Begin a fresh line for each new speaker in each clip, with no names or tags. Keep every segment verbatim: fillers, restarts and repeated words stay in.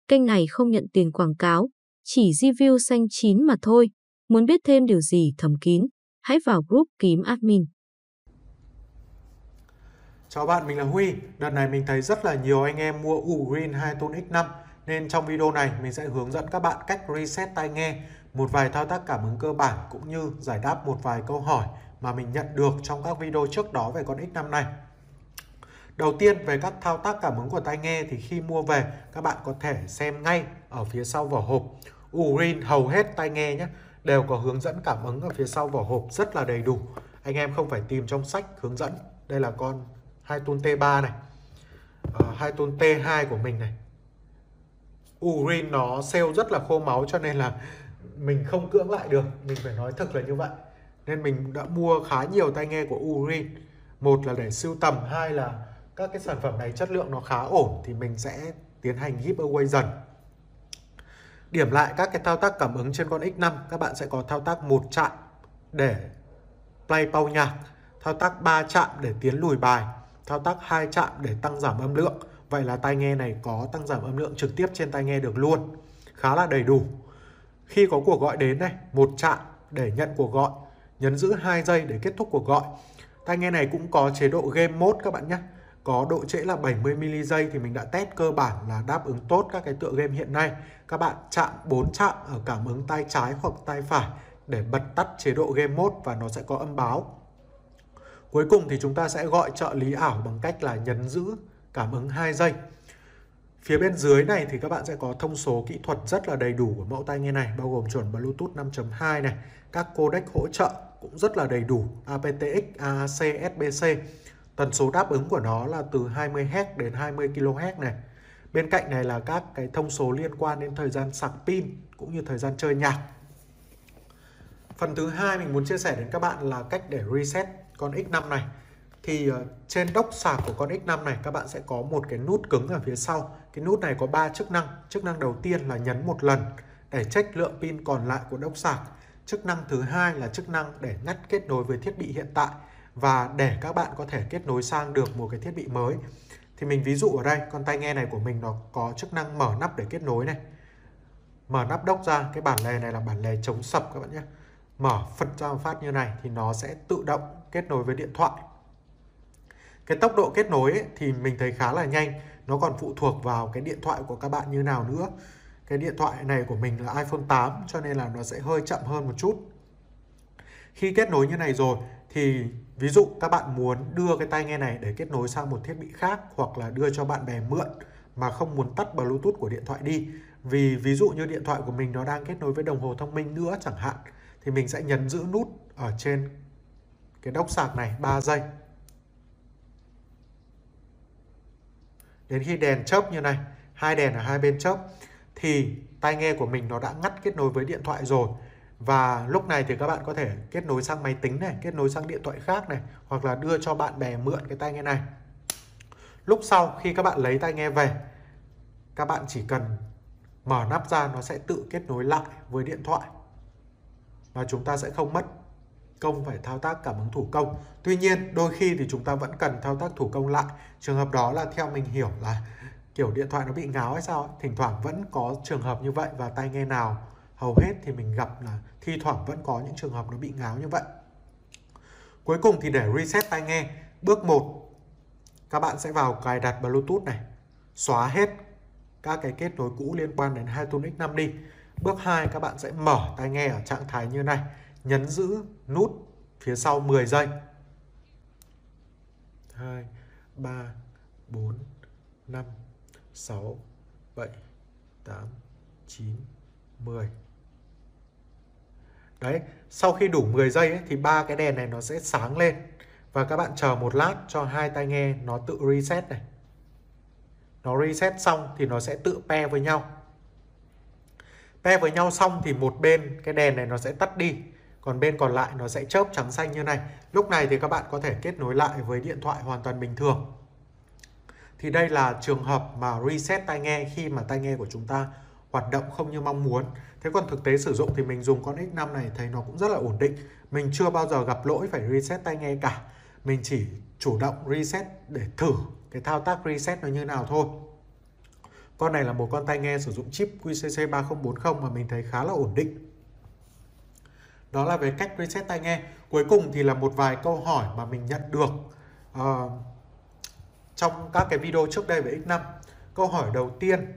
Kênh này không nhận tiền quảng cáo, chỉ review xanh chín mà thôi. Muốn biết thêm điều gì thầm kín, hãy vào group kiếm admin.
Chào bạn, mình là Huy. Đợt này mình thấy rất là nhiều anh em mua Ugreen Hi-Tone ích năm, nên trong video này mình sẽ hướng dẫn các bạn cách reset tai nghe, một vài thao tác cảm ứng cơ bản cũng như giải đáp một vài câu hỏi mà mình nhận được trong các video trước đó về con ích năm này. Đầu tiên, về các thao tác cảm ứng của tai nghe thì khi mua về các bạn có thể xem ngay ở phía sau vỏ hộp. Ugreen hầu hết tai nghe nhé đều có hướng dẫn cảm ứng ở phía sau vỏ hộp rất là đầy đủ. Anh em không phải tìm trong sách hướng dẫn. Đây là con Hi-Tone T ba này, uh, Hi-Tone T hai của mình này. Ugreen nó sale rất là khô máu cho nên là mình không cưỡng lại được, mình phải nói thật là như vậy. Nên mình đã mua khá nhiều tai nghe của Ugreen. Một là để sưu tầm, hai là các cái sản phẩm này chất lượng nó khá ổn thì mình sẽ tiến hành giveaway dần. Điểm lại các cái thao tác cảm ứng trên con ích năm, các bạn sẽ có thao tác một chạm để play pause nhạc, thao tác ba chạm để tiến lùi bài, thao tác hai chạm để tăng giảm âm lượng. Vậy là tai nghe này có tăng giảm âm lượng trực tiếp trên tai nghe được luôn, khá là đầy đủ. Khi có cuộc gọi đến này, một chạm để nhận cuộc gọi, nhấn giữ hai giây để kết thúc cuộc gọi. Tai nghe này cũng có chế độ game mode các bạn nhé, có độ trễ là bảy mươi mi-li-giây thì mình đã test cơ bản là đáp ứng tốt các cái tựa game hiện nay. Các bạn chạm bốn chạm ở cảm ứng tay trái hoặc tay phải để bật tắt chế độ game mode và nó sẽ có âm báo. Cuối cùng thì chúng ta sẽ gọi trợ lý ảo bằng cách là nhấn giữ cảm ứng hai giây. Phía bên dưới này thì các bạn sẽ có thông số kỹ thuật rất là đầy đủ của mẫu tai nghe này, bao gồm chuẩn Bluetooth năm chấm hai này, các codec hỗ trợ cũng rất là đầy đủ, a pê tê ích, a a xê, ét bê xê. Tần số đáp ứng của nó là từ hai mươi héc đến hai mươi ki lô héc này. Bên cạnh này là các cái thông số liên quan đến thời gian sạc pin cũng như thời gian chơi nhạc. Phần thứ hai mình muốn chia sẻ đến các bạn là cách để reset con ích năm này. Thì uh, trên đốc sạc của con ích năm này các bạn sẽ có một cái nút cứng ở phía sau. Cái nút này có ba chức năng. Chức năng đầu tiên là nhấn một lần để check lượng pin còn lại của đốc sạc. Chức năng thứ hai là chức năng để ngắt kết nối với thiết bị hiện tại và để các bạn có thể kết nối sang được một cái thiết bị mới. Thì mình ví dụ ở đây, con tai nghe này của mình nó có chức năng mở nắp để kết nối này. Mở nắp đốc ra, cái bản lề này là bản lề chống sập các bạn nhé. Mở phật ra một phát như này thì nó sẽ tự động kết nối với điện thoại. Cái tốc độ kết nối ấy, thì mình thấy khá là nhanh. Nó còn phụ thuộc vào cái điện thoại của các bạn như nào nữa. Cái điện thoại này của mình là iPhone tám cho nên là nó sẽ hơi chậm hơn một chút. Khi kết nối như này rồi thì ví dụ các bạn muốn đưa cái tai nghe này để kết nối sang một thiết bị khác hoặc là đưa cho bạn bè mượn mà không muốn tắt Bluetooth của điện thoại đi. Vì ví dụ như điện thoại của mình nó đang kết nối với đồng hồ thông minh nữa chẳng hạn, thì mình sẽ nhấn giữ nút ở trên cái đốc sạc này ba giây. Đến khi đèn chớp như này, hai đèn ở hai bên chớp thì tai nghe của mình nó đã ngắt kết nối với điện thoại rồi. Và lúc này thì các bạn có thể kết nối sang máy tính này, kết nối sang điện thoại khác này, hoặc là đưa cho bạn bè mượn cái tai nghe này. Lúc sau khi các bạn lấy tai nghe về, các bạn chỉ cần mở nắp ra, nó sẽ tự kết nối lại với điện thoại. Và chúng ta sẽ không mất công phải thao tác cảm ứng thủ công. Tuy nhiên đôi khi thì chúng ta vẫn cần thao tác thủ công lại. Trường hợp đó là theo mình hiểu là kiểu điện thoại nó bị ngáo hay sao. Thỉnh thoảng vẫn có trường hợp như vậy, và tai nghe nào hầu hết thì mình gặp là thi thoảng vẫn có những trường hợp nó bị ngáo như vậy. Cuối cùng thì để reset tai nghe, bước một, các bạn sẽ vào cài đặt Bluetooth này, xóa hết các cái kết nối cũ liên quan đến Hi-Tone ích năm đi. Bước hai, các bạn sẽ mở tai nghe ở trạng thái như này, nhấn giữ nút phía sau mười giây. hai, ba, bốn, năm, sáu, bảy, tám, chín, mười. Đấy, sau khi đủ mười giây ấy, thì ba cái đèn này nó sẽ sáng lên. Và các bạn chờ một lát cho hai tai nghe nó tự reset này. Nó reset xong thì nó sẽ tự pair với nhau. Pair với nhau xong thì một bên cái đèn này nó sẽ tắt đi, còn bên còn lại nó sẽ chớp trắng xanh như này. Lúc này thì các bạn có thể kết nối lại với điện thoại hoàn toàn bình thường. Thì đây là trường hợp mà reset tai nghe khi mà tai nghe của chúng ta hoạt động không như mong muốn. Thế còn thực tế sử dụng thì mình dùng con ích năm này thấy nó cũng rất là ổn định. Mình chưa bao giờ gặp lỗi phải reset tai nghe cả. Mình chỉ chủ động reset để thử cái thao tác reset nó như nào thôi. Con này là một con tai nghe sử dụng chip Q C C ba không bốn không mà mình thấy khá là ổn định. Đó là về cách reset tai nghe. Cuối cùng thì là một vài câu hỏi mà mình nhận được uh, trong các cái video trước đây về X năm. Câu hỏi đầu tiên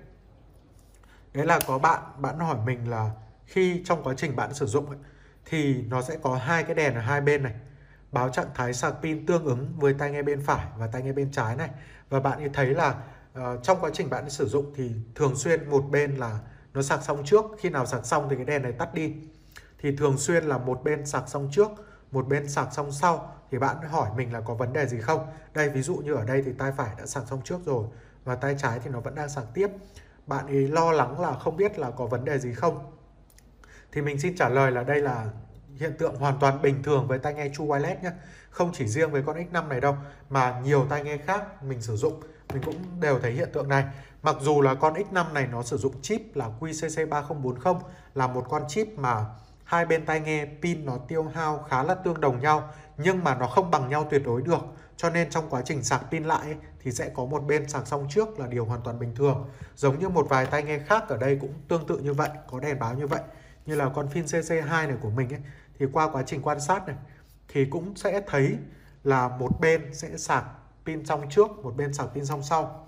đấy là có bạn bạn hỏi mình là khi trong quá trình bạn sử dụng ấy, thì nó sẽ có hai cái đèn ở hai bên này, báo trạng thái sạc pin tương ứng với tai nghe bên phải và tai nghe bên trái này. Và bạn ấy thấy là uh, trong quá trình bạn sử dụng thì thường xuyên một bên là nó sạc xong trước, khi nào sạc xong thì cái đèn này tắt đi. Thì thường xuyên là một bên sạc xong trước, một bên sạc xong sau. Thì bạn hỏi mình là có vấn đề gì không? Đây, ví dụ như ở đây thì tai phải đã sạc xong trước rồi và tai trái thì nó vẫn đang sạc tiếp. Bạn ấy lo lắng là không biết là có vấn đề gì không. Thì mình xin trả lời là đây là hiện tượng hoàn toàn bình thường với tai nghe True Wireless nhé. Không chỉ riêng với con X năm này đâu, mà nhiều tai nghe khác mình sử dụng mình cũng đều thấy hiện tượng này. Mặc dù là con X năm này nó sử dụng chip là Q C C ba không bốn không, là một con chip mà hai bên tai nghe pin nó tiêu hao khá là tương đồng nhau, nhưng mà nó không bằng nhau tuyệt đối được. Cho nên trong quá trình sạc pin lại ấy, thì sẽ có một bên sạc xong trước là điều hoàn toàn bình thường. Giống như một vài tai nghe khác ở đây cũng tương tự như vậy, có đèn báo như vậy. Như là con Fin C C hai này của mình ấy, thì qua quá trình quan sát này thì cũng sẽ thấy là một bên sẽ sạc pin xong trước, một bên sạc pin xong sau.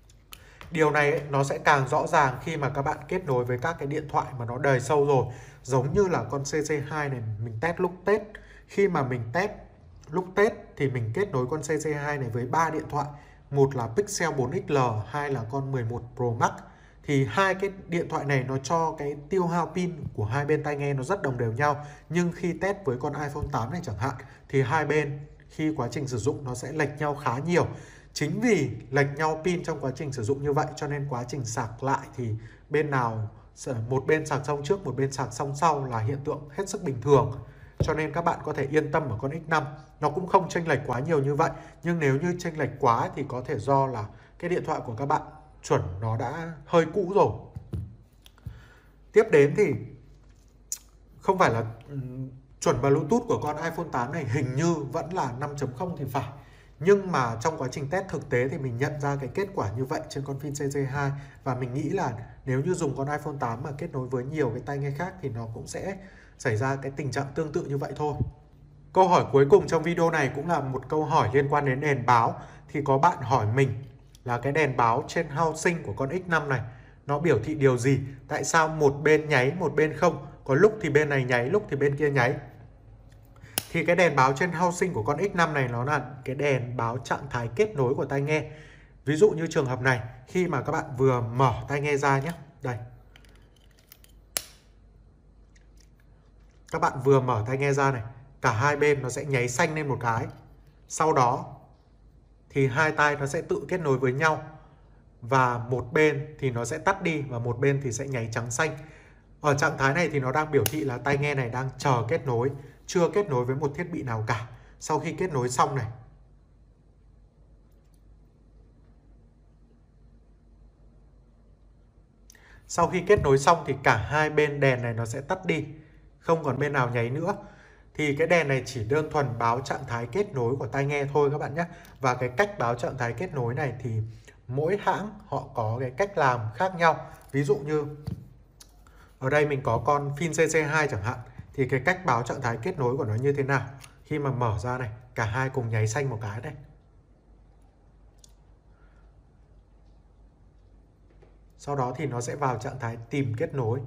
Điều này ấy, nó sẽ càng rõ ràng khi mà các bạn kết nối với các cái điện thoại mà nó đời sâu rồi. Giống như là con C C hai này mình test lúc Tết. Khi mà mình test lúc Tết thì mình kết nối con C C hai này với ba điện thoại. Một là Pixel bốn X L, hai là con mười một Pro Max. Thì hai cái điện thoại này nó cho cái tiêu hao pin của hai bên tai nghe nó rất đồng đều nhau. Nhưng khi test với con iPhone tám này chẳng hạn, thì hai bên khi quá trình sử dụng nó sẽ lệch nhau khá nhiều. Chính vì lệch nhau pin trong quá trình sử dụng như vậy cho nên quá trình sạc lại thì bên nào một bên sạc xong trước, một bên sạc xong sau là hiện tượng hết sức bình thường. Cho nên các bạn có thể yên tâm ở con X năm. Nó cũng không chênh lệch quá nhiều như vậy. Nhưng nếu như chênh lệch quá thì có thể do là cái điện thoại của các bạn chuẩn nó đã hơi cũ rồi. Tiếp đến thì không phải là um, chuẩn Bluetooth của con iPhone tám này hình như vẫn là năm chấm không thì phải. Nhưng mà trong quá trình test thực tế thì mình nhận ra cái kết quả như vậy trên con Fin C C hai. Và mình nghĩ là nếu như dùng con iPhone tám mà kết nối với nhiều cái tai nghe khác thì nó cũng sẽ xảy ra cái tình trạng tương tự như vậy thôi. Câu hỏi cuối cùng trong video này cũng là một câu hỏi liên quan đến đèn báo. Thì có bạn hỏi mình là cái đèn báo trên housing của con X năm này nó biểu thị điều gì? Tại sao một bên nháy, một bên không? Có lúc thì bên này nháy, lúc thì bên kia nháy. Thì cái đèn báo trên housing của con X năm này nó là cái đèn báo trạng thái kết nối của tai nghe. Ví dụ như trường hợp này, khi mà các bạn vừa mở tai nghe ra nhé. Đây. Các bạn vừa mở tai nghe ra này, cả hai bên nó sẽ nháy xanh lên một cái. Sau đó thì hai tai nó sẽ tự kết nối với nhau. Và một bên thì nó sẽ tắt đi và một bên thì sẽ nháy trắng xanh. Ở trạng thái này thì nó đang biểu thị là tai nghe này đang chờ kết nối, chưa kết nối với một thiết bị nào cả. Sau khi kết nối xong này, Sau khi kết nối xong thì cả hai bên đèn này nó sẽ tắt đi, không còn bên nào nháy nữa. Thì cái đèn này chỉ đơn thuần báo trạng thái kết nối của tai nghe thôi các bạn nhé. Và cái cách báo trạng thái kết nối này thì mỗi hãng họ có cái cách làm khác nhau. Ví dụ như ở đây mình có con Fin C C hai chẳng hạn, thì cái cách báo trạng thái kết nối của nó như thế nào? Khi mà mở ra này, cả hai cùng nháy xanh một cái đây. Sau đó thì nó sẽ vào trạng thái tìm kết nối.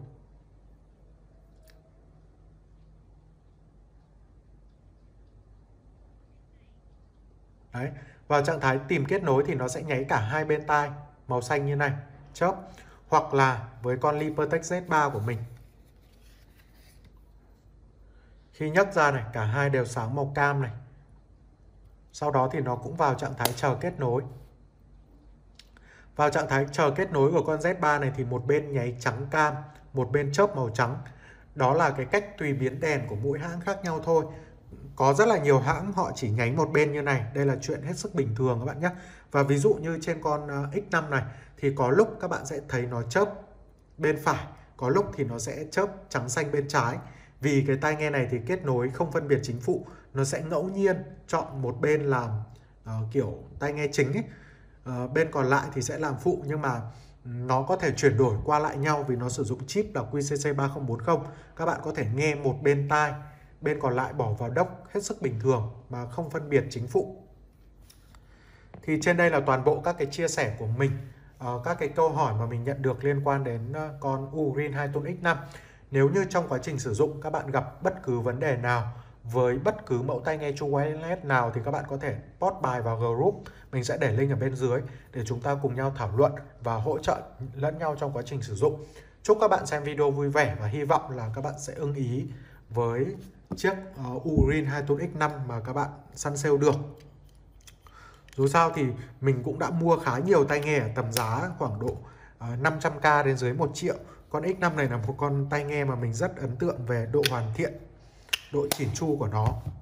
Đấy, vào trạng thái tìm kết nối thì nó sẽ nháy cả hai bên tai màu xanh như này, chớp. Hoặc là với con Libertech Z ba của mình, khi nhấc ra này, cả hai đều sáng màu cam này. Sau đó thì nó cũng vào trạng thái chờ kết nối. Vào trạng thái chờ kết nối của con Z ba này thì một bên nháy trắng cam, một bên chớp màu trắng. Đó là cái cách tùy biến đèn của mỗi hãng khác nhau thôi. Có rất là nhiều hãng họ chỉ nháy một bên như này. Đây là chuyện hết sức bình thường các bạn nhé. Và ví dụ như trên con X năm này thì có lúc các bạn sẽ thấy nó chớp bên phải, có lúc thì nó sẽ chớp trắng xanh bên trái. Vì cái tai nghe này thì kết nối không phân biệt chính phụ, nó sẽ ngẫu nhiên chọn một bên làm uh, kiểu tai nghe chính ấy. Uh, bên còn lại thì sẽ làm phụ. Nhưng mà nó có thể chuyển đổi qua lại nhau vì nó sử dụng chip là Q C C ba không bốn không. Các bạn có thể nghe một bên tai, bên còn lại bỏ vào dock hết sức bình thường mà không phân biệt chính phụ. Thì trên đây là toàn bộ các cái chia sẻ của mình, uh, các cái câu hỏi mà mình nhận được liên quan đến uh, con Ugreen hai Tone X năm. Nếu như trong quá trình sử dụng các bạn gặp bất cứ vấn đề nào với bất cứ mẫu tai nghe True Wireless nào thì các bạn có thể post bài vào group. Mình sẽ để link ở bên dưới để chúng ta cùng nhau thảo luận và hỗ trợ lẫn nhau trong quá trình sử dụng. Chúc các bạn xem video vui vẻ và hy vọng là các bạn sẽ ưng ý với chiếc uh, Ugreen hai Tone X năm mà các bạn săn sale được. Dù sao thì mình cũng đã mua khá nhiều tai nghe ở tầm giá khoảng độ uh, năm trăm k đến dưới một triệu. Con X năm này là một con tai nghe mà mình rất ấn tượng về độ hoàn thiện, độ chỉn chu của nó.